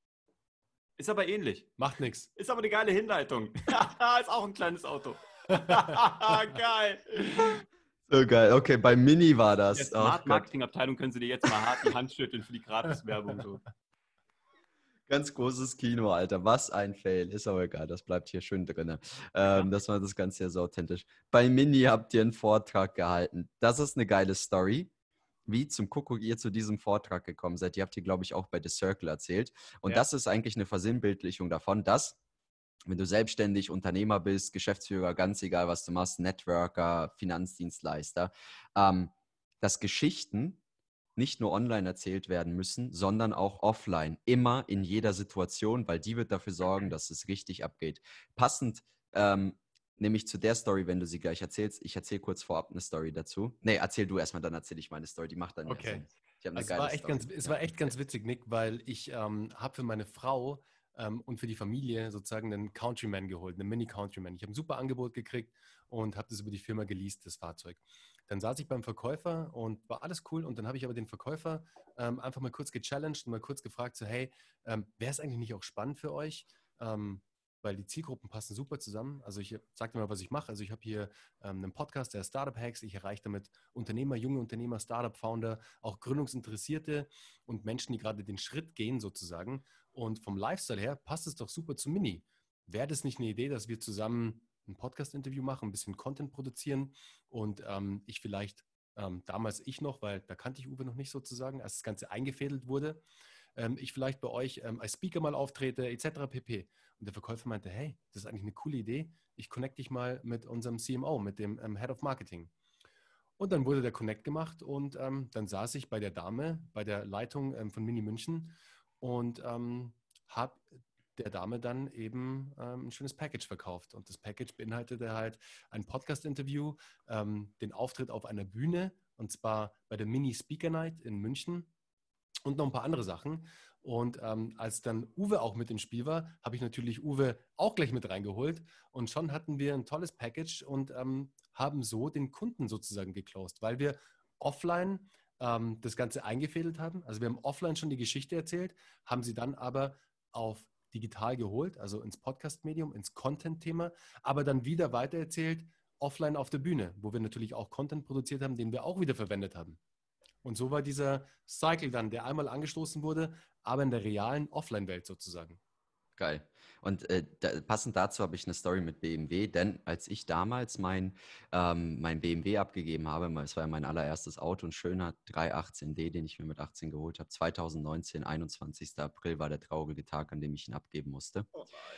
Ist aber ähnlich. Macht nichts. Ist aber eine geile Hinleitung. Ist auch ein kleines Auto. Geil. So geil. Okay, bei Mini war In der das. Ach Smart Gott. Marketing Abteilung können Sie dir jetzt mal hart die Hand schütteln für die Gratiswerbung. So. Ganz großes Kino, Alter. Was ein Fail. Ist aber egal, das bleibt hier schön drin. Ähm, das war das Ganze ja so authentisch. Bei Mini habt ihr einen Vortrag gehalten. Das ist eine geile Story. Wie zum Kuckuck ihr zu diesem Vortrag gekommen seid. Die habt ihr, glaube ich, auch bei The Circle erzählt. Und Ja. das ist eigentlich eine Versinnbildlichung davon, dass, wenn du selbstständig Unternehmer bist, Geschäftsführer, ganz egal, was du machst, Networker, Finanzdienstleister, ähm, dass Geschichten nicht nur online erzählt werden müssen, sondern auch offline, immer in jeder Situation, weil die wird dafür sorgen, dass es richtig abgeht. Passend ähm, nämlich zu der Story, wenn du sie gleich erzählst, ich erzähle kurz vorab eine Story dazu. Nee, erzähl du erstmal, dann erzähle ich meine Story, die macht dann mehr Okay. Sinn. Ich habe eine Also es geile war echt Story. ganz, es Ja. war echt ganz witzig, Nick, weil ich ähm, habe für meine Frau ähm, und für die Familie sozusagen einen Countryman geholt, einen Mini-Countryman. Ich habe ein super Angebot gekriegt und habe das über die Firma geleast, das Fahrzeug. Dann saß ich beim Verkäufer und war alles cool. Und dann habe ich aber den Verkäufer ähm, einfach mal kurz gechallenged und mal kurz gefragt, so hey, ähm, wäre es eigentlich nicht auch spannend für euch? Ähm, weil die Zielgruppen passen super zusammen. Also ich sage dir mal, was ich mache. Also ich habe hier ähm, einen Podcast, der Startup Hacks. Ich erreiche damit Unternehmer, junge Unternehmer, Startup-Founder, auch Gründungsinteressierte und Menschen, die gerade den Schritt gehen sozusagen. Und vom Lifestyle her passt es doch super zu Mini. Wäre das nicht eine Idee, dass wir zusammen ein Podcast-Interview machen, ein bisschen Content produzieren und ähm, ich vielleicht ähm, damals ich noch, weil da kannte ich Uwe noch nicht sozusagen, als das Ganze eingefädelt wurde, ähm, ich vielleicht bei euch ähm, als Speaker mal auftrete, et cetera pp. Und der Verkäufer meinte, hey, das ist eigentlich eine coole Idee. Ich connecte dich mal mit unserem C M O, mit dem ähm, Head of Marketing. Und dann wurde der Connect gemacht und ähm, dann saß ich bei der Dame, bei der Leitung ähm, von Mini München und ähm, habe der Dame dann eben ähm, ein schönes Package verkauft. Und das Package beinhaltete halt ein Podcast-Interview, ähm, den Auftritt auf einer Bühne und zwar bei der Mini Speaker Night in München und noch ein paar andere Sachen. Und ähm, als dann Uwe auch mit im Spiel war, habe ich natürlich Uwe auch gleich mit reingeholt. Und schon hatten wir ein tolles Package und ähm, haben so den Kunden sozusagen geclosed, weil wir offline ähm, das Ganze eingefädelt haben. Also wir haben offline schon die Geschichte erzählt, haben sie dann aber auf digital geholt, also ins Podcast-Medium, ins Content-Thema, aber dann wieder weitererzählt offline auf der Bühne, wo wir natürlich auch Content produziert haben, den wir auch wieder verwendet haben. Und so war dieser Cycle dann, der einmal angestoßen wurde, aber in der realen Offline-Welt sozusagen. Geil. Und äh, da, passend dazu habe ich eine Story mit B M W, denn als ich damals mein, ähm, mein B M W abgegeben habe, es war ja mein allererstes Auto, ein schöner drei achtzehn D, den ich mir mit achtzehn geholt habe, zwanzig neunzehn, einundzwanzigster April war der traurige Tag, an dem ich ihn abgeben musste.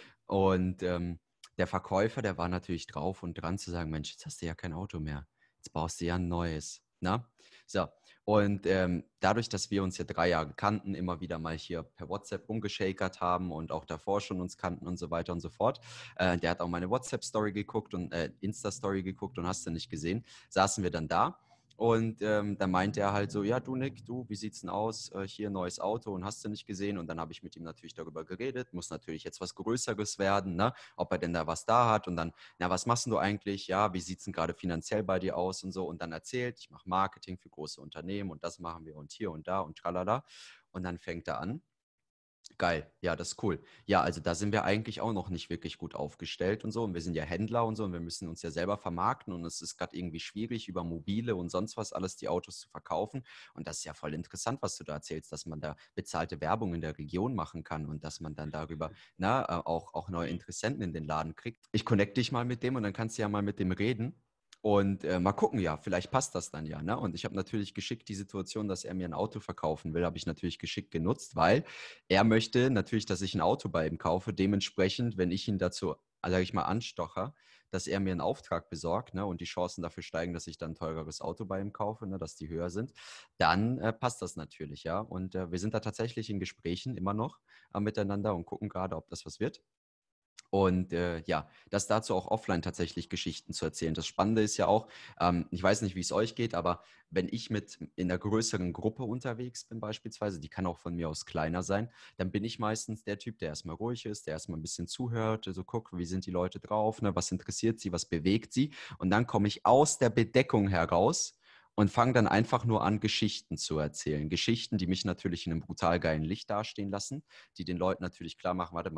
Und ähm, der Verkäufer, der war natürlich drauf und dran zu sagen, Mensch, jetzt hast du ja kein Auto mehr, jetzt brauchst du ja ein neues. Na? So, und ähm, dadurch, dass wir uns ja drei Jahre kannten, immer wieder mal hier per WhatsApp rumgeschakert haben und auch davor schon uns kannten und so weiter und so fort, äh, der hat auch meine WhatsApp-Story geguckt und äh, Insta-Story geguckt und hast du nicht gesehen, saßen wir dann da. Und ähm, dann meinte er halt so, ja du Nick, du, wie sieht's denn aus? Äh, hier neues Auto und hast du nicht gesehen? Und dann habe ich mit ihm natürlich darüber geredet, muss natürlich jetzt was Größeres werden, ne? Ob er denn da was da hat und dann, na, was machst du eigentlich? Ja, wie sieht's denn gerade finanziell bei dir aus und so? Und dann erzählt, ich mache Marketing für große Unternehmen und das machen wir und hier und da und tralala. Und dann fängt er an. Geil, ja, das ist cool. Ja, also da sind wir eigentlich auch noch nicht wirklich gut aufgestellt und so. Und wir sind ja Händler und so und wir müssen uns ja selber vermarkten und es ist gerade irgendwie schwierig, über mobile und sonst was alles die Autos zu verkaufen. Und das ist ja voll interessant, was du da erzählst, dass man da bezahlte Werbung in der Region machen kann und dass man dann darüber na, äh, auch, auch neue Interessenten in den Laden kriegt. Ich connecte dich mal mit dem und dann kannst du ja mal mit dem reden. Und äh, mal gucken, ja, vielleicht passt das dann ja. Ne? Und ich habe natürlich geschickt die Situation, dass er mir ein Auto verkaufen will, habe ich natürlich geschickt genutzt, weil er möchte natürlich, dass ich ein Auto bei ihm kaufe. Dementsprechend, wenn ich ihn dazu, sage ich mal, anstoche, dass er mir einen Auftrag besorgt, ne, und die Chancen dafür steigen, dass ich dann ein teureres Auto bei ihm kaufe, ne, dass die höher sind, dann äh, passt das natürlich, ja. Und äh, wir sind da tatsächlich in Gesprächen immer noch äh, miteinander und gucken gerade, ob das was wird. Und äh, ja, das dazu auch offline tatsächlich Geschichten zu erzählen. Das Spannende ist ja auch, ähm, ich weiß nicht, wie es euch geht, aber wenn ich mit in einer größeren Gruppe unterwegs bin beispielsweise, die kann auch von mir aus kleiner sein, dann bin ich meistens der Typ, der erstmal ruhig ist, der erstmal ein bisschen zuhört, so guckt, wie sind die Leute drauf, ne, was interessiert sie, was bewegt sie. Und dann komme ich aus der Bedeckung heraus und fange dann einfach nur an, Geschichten zu erzählen. Geschichten, die mich natürlich in einem brutal geilen Licht dastehen lassen, die den Leuten natürlich klar machen, warte mal,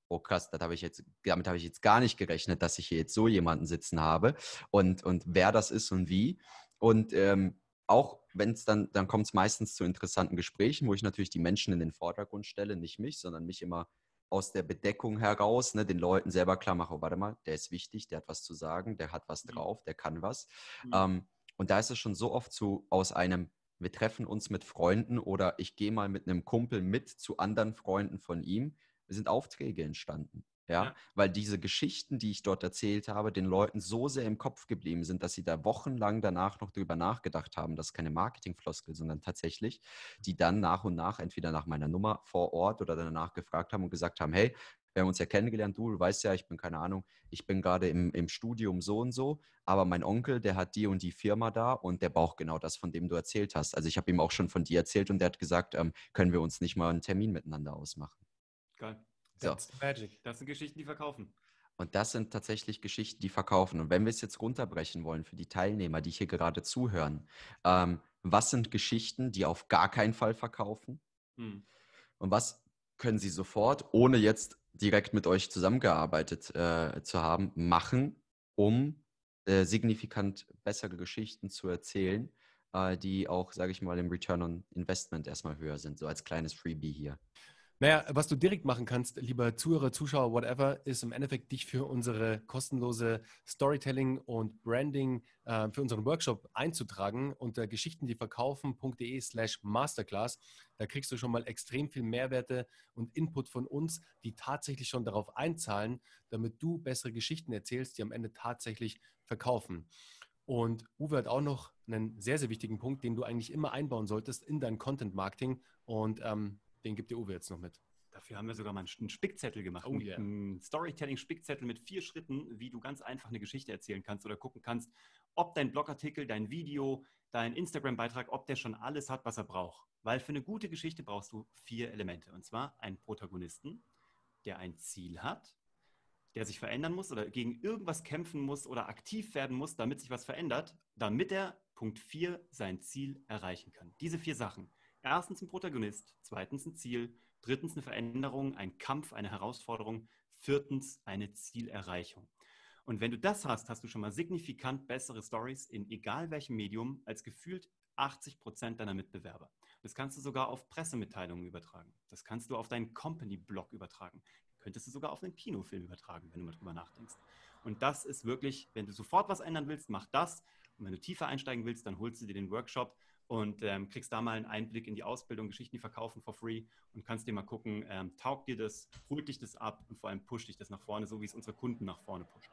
oh krass, das habe ich jetzt, damit habe ich jetzt gar nicht gerechnet, dass ich hier jetzt so jemanden sitzen habe und, und wer das ist und wie. Und ähm, auch wenn es dann, dann kommt es meistens zu interessanten Gesprächen, wo ich natürlich die Menschen in den Vordergrund stelle, nicht mich, sondern mich immer aus der Bedeckung heraus, ne, den Leuten selber klar mache, oh, warte mal, der ist wichtig, der hat was zu sagen, der hat was drauf, der kann was. Mhm. Ähm, und da ist es schon so oft so aus einem, wir treffen uns mit Freunden oder ich gehe mal mit einem Kumpel mit zu anderen Freunden von ihm, sind Aufträge entstanden. Ja? Ja. Weil diese Geschichten, die ich dort erzählt habe, den Leuten so sehr im Kopf geblieben sind, dass sie da wochenlang danach noch drüber nachgedacht haben. Das ist keine Marketingfloskel, sondern tatsächlich, die dann nach und nach entweder nach meiner Nummer vor Ort oder danach gefragt haben und gesagt haben, hey, wir haben uns ja kennengelernt, du, du weißt ja, ich bin keine Ahnung, ich bin gerade im, im Studium so und so, aber mein Onkel, der hat die und die Firma da und der braucht genau das, von dem du erzählt hast. Also ich habe ihm auch schon von dir erzählt und der hat gesagt, ähm, können wir uns nicht mal einen Termin miteinander ausmachen. Geil. So. That's magic. Das sind Geschichten, die verkaufen. Und das sind tatsächlich Geschichten, die verkaufen. Und wenn wir es jetzt runterbrechen wollen für die Teilnehmer, die hier gerade zuhören, ähm, was sind Geschichten, die auf gar keinen Fall verkaufen? Hm. Und was können sie sofort, ohne jetzt direkt mit euch zusammengearbeitet äh, zu haben, machen, um äh, signifikant bessere Geschichten zu erzählen, äh, die auch, sage ich mal, im Return on Investment erstmal höher sind, so als kleines Freebie hier. Naja, was du direkt machen kannst, lieber Zuhörer, Zuschauer, whatever, ist im Endeffekt dich für unsere kostenlose Storytelling und Branding, äh, für unseren Workshop einzutragen unter geschichtendieverkaufen.de slash Masterclass. Da kriegst du schon mal extrem viel Mehrwerte und Input von uns, die tatsächlich schon darauf einzahlen, damit du bessere Geschichten erzählst, die am Ende tatsächlich verkaufen. Und Uwe hat auch noch einen sehr, sehr wichtigen Punkt, den du eigentlich immer einbauen solltest in dein Content-Marketing und ähm, den gibt dir Uwe jetzt noch mit. Dafür haben wir sogar mal einen Spickzettel gemacht. Oh yeah. Ein Storytelling-Spickzettel mit vier Schritten, wie du ganz einfach eine Geschichte erzählen kannst oder gucken kannst, ob dein Blogartikel, dein Video, dein Instagram-Beitrag, ob der schon alles hat, was er braucht. Weil für eine gute Geschichte brauchst du vier Elemente. Und zwar einen Protagonisten, der ein Ziel hat, der sich verändern muss oder gegen irgendwas kämpfen muss oder aktiv werden muss, damit sich was verändert, damit er, Punkt vier, sein Ziel erreichen kann. Diese vier Sachen. Erstens ein Protagonist, zweitens ein Ziel, drittens eine Veränderung, ein Kampf, eine Herausforderung, viertens eine Zielerreichung. Und wenn du das hast, hast du schon mal signifikant bessere Stories in egal welchem Medium als gefühlt achtzig Prozent deiner Mitbewerber. Das kannst du sogar auf Pressemitteilungen übertragen. Das kannst du auf deinen Company-Blog übertragen. Könntest du sogar auf einen Kinofilm übertragen, wenn du mal drüber nachdenkst. Und das ist wirklich, wenn du sofort was ändern willst, mach das. Und wenn du tiefer einsteigen willst, dann holst du dir den Workshop und ähm, kriegst da mal einen Einblick in die Ausbildung, Geschichten, die verkaufen for free und kannst dir mal gucken, ähm, taugt dir das, holt dich das ab und vor allem pusht dich das nach vorne, so wie es unsere Kunden nach vorne pusht.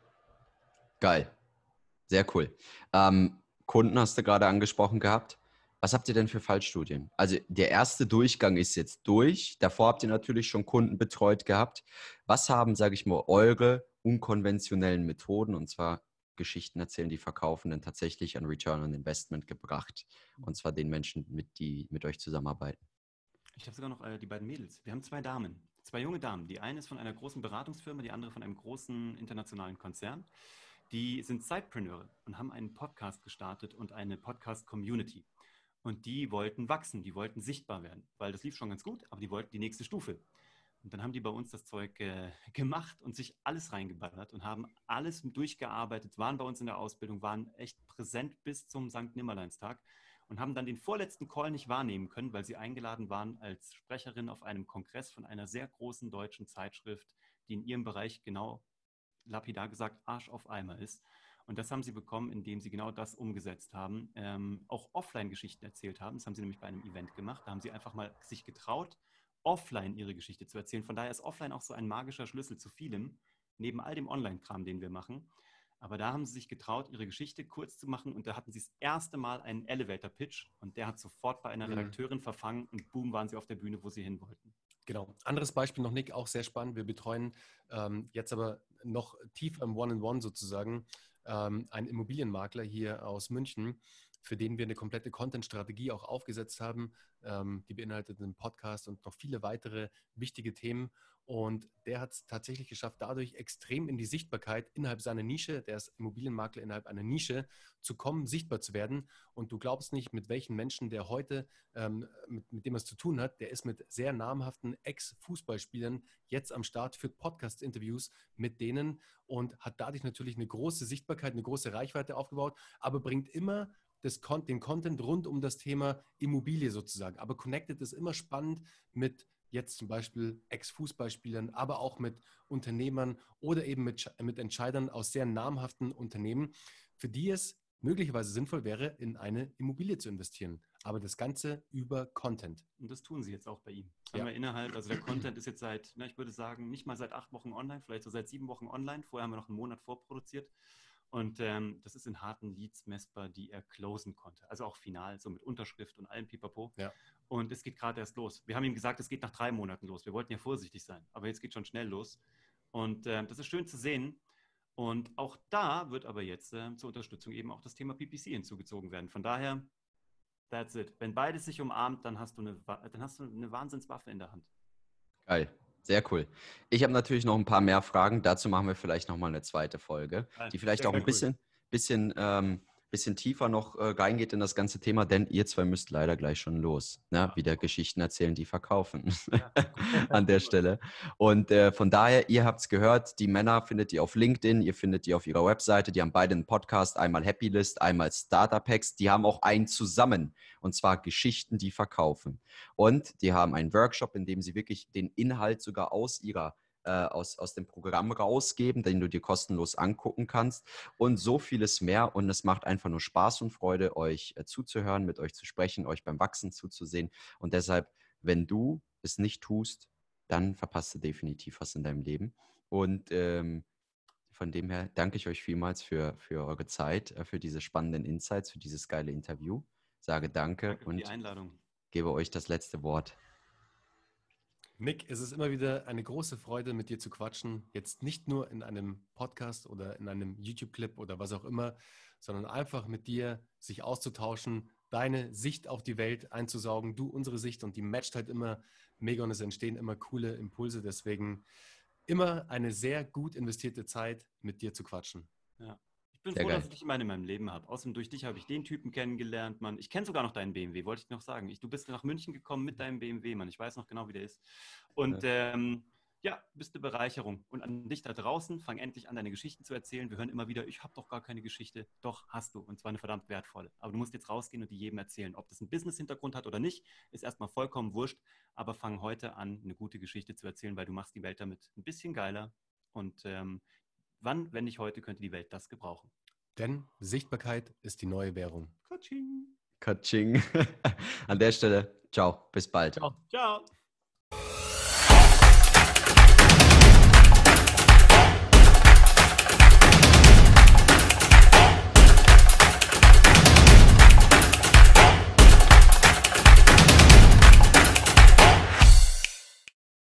Geil. Sehr cool. Ähm, Kunden hast du gerade angesprochen gehabt. Was habt ihr denn für Fallstudien? Also der erste Durchgang ist jetzt durch. Davor habt ihr natürlich schon Kunden betreut gehabt. Was haben, sage ich mal, eure unkonventionellen Methoden, und zwar Geschichten erzählen, die verkaufen, denn tatsächlich an Return on Investment gebracht? Und zwar den Menschen, mit, die mit euch zusammenarbeiten. Ich habe sogar noch äh, die beiden Mädels. Wir haben zwei Damen, zwei junge Damen. Die eine ist von einer großen Beratungsfirma, die andere von einem großen internationalen Konzern. Die sind Sidepreneure und haben einen Podcast gestartet und eine Podcast-Community. Und die wollten wachsen, die wollten sichtbar werden, weil das lief schon ganz gut, aber die wollten die nächste Stufe. Und dann haben die bei uns das Zeug äh, gemacht und sich alles reingeballert und haben alles durchgearbeitet, waren bei uns in der Ausbildung, waren echt präsent bis zum Sankt Nimmerleinstag und haben dann den vorletzten Call nicht wahrnehmen können, weil sie eingeladen waren als Sprecherin auf einem Kongress von einer sehr großen deutschen Zeitschrift, die in ihrem Bereich genau, lapidar gesagt, Arsch auf Eimer ist. Und das haben sie bekommen, indem sie genau das umgesetzt haben, ähm, auch Offline-Geschichten erzählt haben. Das haben sie nämlich bei einem Event gemacht. Da haben sie einfach mal sich getraut, offline ihre Geschichte zu erzählen. Von daher ist offline auch so ein magischer Schlüssel zu vielem, neben all dem Online-Kram, den wir machen. Aber da haben sie sich getraut, ihre Geschichte kurz zu machen und da hatten sie das erste Mal einen Elevator-Pitch und der hat sofort bei einer Mhm. Redakteurin verfangen und boom, waren sie auf der Bühne, wo sie hin wollten. Genau. Anderes Beispiel noch, Nick, auch sehr spannend. Wir betreuen ähm, jetzt aber noch tiefer im One-in-One sozusagen ähm, einen Immobilienmakler hier aus München. für den wir eine komplette Content-Strategie auch aufgesetzt haben. Ähm, die beinhaltet einen Podcast und noch viele weitere wichtige Themen. Und der hat es tatsächlich geschafft, dadurch extrem in die Sichtbarkeit innerhalb seiner Nische, der ist Immobilienmakler innerhalb einer Nische, zu kommen, sichtbar zu werden. Und du glaubst nicht, mit welchen Menschen der heute, ähm, mit, mit dem er es zu tun hat, der ist mit sehr namhaften Ex-Fußballspielern jetzt am Start, führt Podcast-Interviews mit denen und hat dadurch natürlich eine große Sichtbarkeit, eine große Reichweite aufgebaut, aber bringt immer das, den Content rund um das Thema Immobilie sozusagen. Aber connected ist immer spannend mit jetzt zum Beispiel Ex-Fußballspielern, aber auch mit Unternehmern oder eben mit, mit Entscheidern aus sehr namhaften Unternehmen, für die es möglicherweise sinnvoll wäre, in eine Immobilie zu investieren. Aber das Ganze über Content. Und das tun sie jetzt auch bei ihm. Das Ja. haben wir innerhalb, also der Content ist jetzt seit, na, ich würde sagen, nicht mal seit acht Wochen online, vielleicht so seit sieben Wochen online. Vorher haben wir noch einen Monat vorproduziert. Und ähm, das ist in harten Leads messbar, die er closen konnte. Also auch final, so mit Unterschrift und allem Pipapo. Ja. Und es geht gerade erst los. Wir haben ihm gesagt, es geht nach drei Monaten los. Wir wollten ja vorsichtig sein, aber jetzt geht schon schnell los. Und äh, das ist schön zu sehen. Und auch da wird aber jetzt äh, zur Unterstützung eben auch das Thema P P C hinzugezogen werden. Von daher, that's it. Wenn beides sich umarmt, dann hast du eine, dann hast du eine Wahnsinnswaffe in der Hand. Geil. Sehr cool. Ich habe natürlich noch ein paar mehr Fragen. Dazu machen wir vielleicht nochmal eine zweite Folge, die vielleicht sehr, auch ein sehr bisschen, cool. bisschen, ähm, bisschen tiefer noch äh, reingeht in das ganze Thema, denn ihr zwei müsst leider gleich schon los. Ne? Ja. Wieder Geschichten erzählen, die verkaufen Ja. an der Stelle. Und äh, von daher, ihr habt es gehört, die Männer findet ihr auf LinkedIn, ihr findet die auf ihrer Webseite, die haben beide einen Podcast, einmal Happy List, einmal Startup Hacks, die haben auch einen zusammen, und zwar Geschichten, die verkaufen. Und die haben einen Workshop, in dem sie wirklich den Inhalt sogar aus ihrer Aus, aus dem Programm rausgeben, den du dir kostenlos angucken kannst und so vieles mehr. Und es macht einfach nur Spaß und Freude, euch äh, zuzuhören, mit euch zu sprechen, euch beim Wachsen zuzusehen. Und deshalb, wenn du es nicht tust, dann verpasst du definitiv was in deinem Leben. Und ähm, von dem her danke ich euch vielmals für, für eure Zeit, äh, für diese spannenden Insights, für dieses geile Interview. Sage danke, Danke für und die Einladung. gebe euch das letzte Wort. Nick, es ist immer wieder eine große Freude, mit dir zu quatschen. Jetzt nicht nur in einem Podcast oder in einem YouTube-Clip oder was auch immer, sondern einfach mit dir sich auszutauschen, deine Sicht auf die Welt einzusaugen, du unsere Sicht, und die matcht halt immer mega und es entstehen immer coole Impulse. Deswegen immer eine sehr gut investierte Zeit, mit dir zu quatschen. Ja. Ich bin Sehr froh, geil. dass ich dich immer in meinem Leben habe. Außerdem durch dich habe ich den Typen kennengelernt, Mann. Ich kenne sogar noch deinen B M W, wollte ich noch sagen. Ich, du bist nach München gekommen mit deinem B M W, Mann. Ich weiß noch genau, wie der ist. Und ähm, ja, du bist eine Bereicherung. Und an dich da draußen, fang endlich an, deine Geschichten zu erzählen. Wir hören immer wieder, ich habe doch gar keine Geschichte. Doch, hast du. Und zwar eine verdammt wertvolle. Aber du musst jetzt rausgehen und die jedem erzählen. Ob das einen Business-Hintergrund hat oder nicht, ist erstmal vollkommen wurscht. Aber fang heute an, eine gute Geschichte zu erzählen, weil du machst die Welt damit ein bisschen geiler. Und ähm, wann, wenn nicht heute, könnte die Welt das gebrauchen. Denn Sichtbarkeit ist die neue Währung. Katsching. Katsching. An der Stelle, ciao, bis bald. Ciao. Ciao.